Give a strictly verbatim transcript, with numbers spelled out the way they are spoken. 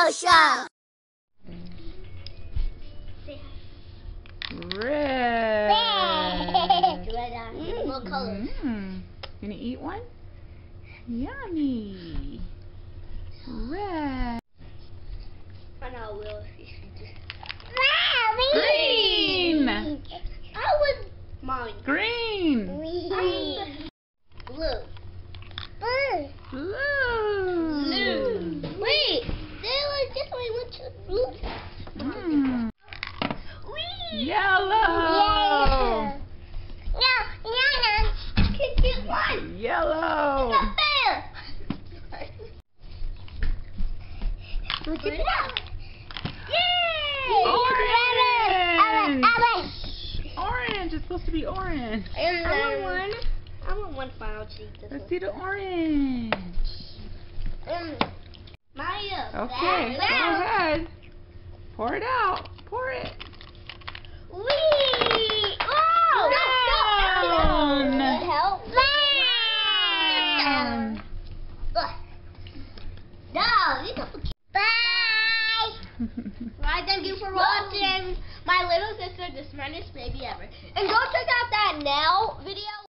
Video Show. Red. Mm. What colors? Mm. Gonna eat one? Yummy. Red. I know I will. Green. I was mine. Green. Green. Blue. Blue. Blue. Blue. Wait, they like this one went to blue. Mm. Wee. Yellow. No, no, no. Can get one. Yellow. Not fair. Look at that. Yay! Orange. Orange. Orange. It's supposed to be orange. And I want one. I want one final cheat. Let's see the orange. Mm. Mario. Okay, go ahead. Pour it out. Pour it. Wee! Oh! Brown. Help. Brown. No, you don't. Bye. Bye. Thank you for watching my little sister, the smartest baby ever. And go check out that Nell video.